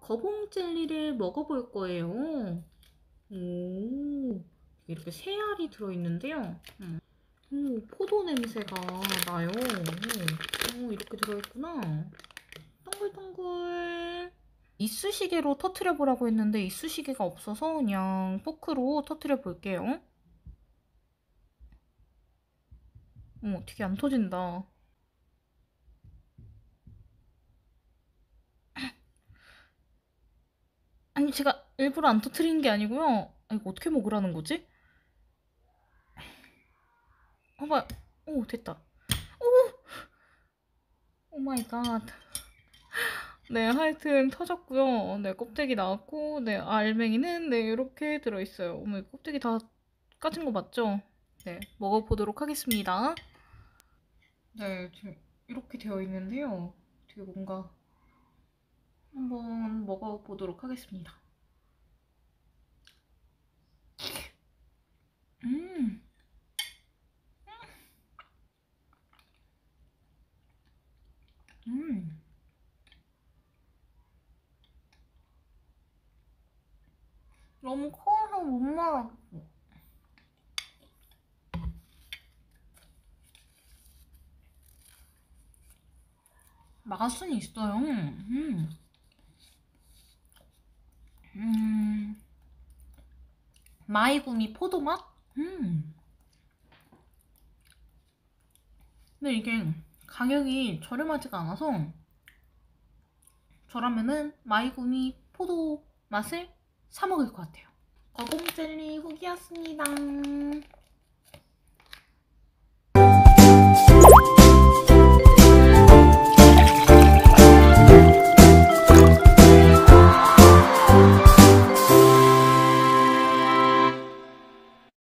거봉 젤리를 먹어볼 거예요. 오, 이렇게 세 알이 들어있는데요. 오, 포도 냄새가 나요. 오, 이렇게 들어있구나. 동글동글. 이쑤시개로 터트려 보라고 했는데 이쑤시개가 없어서 그냥 포크로 터트려 볼게요. 되게 안 터진다. 아니, 제가 일부러 안 터트리는 게 아니고요. 아, 이거 어떻게 먹으라는 거지? 봐봐. 오, 됐다. 오 마이 갓. 네, 하여튼 터졌고요. 네, 껍데기 나왔고, 네, 알맹이는 네, 이렇게 들어있어요. 어머, 껍데기 다 까진 거 맞죠? 네, 먹어보도록 하겠습니다. 네, 지금 이렇게 되어 있는데요. 되게 뭔가 한번 먹어보도록 하겠습니다. 음, 음. 너무 커서 못 말아. 맛은 있어요. 마이구미 포도맛? 근데 이게 가격이 저렴하지가 않아서 저라면은 마이구미 포도 맛을 사 먹을 것 같아요. 거봉 젤리 후기였습니다.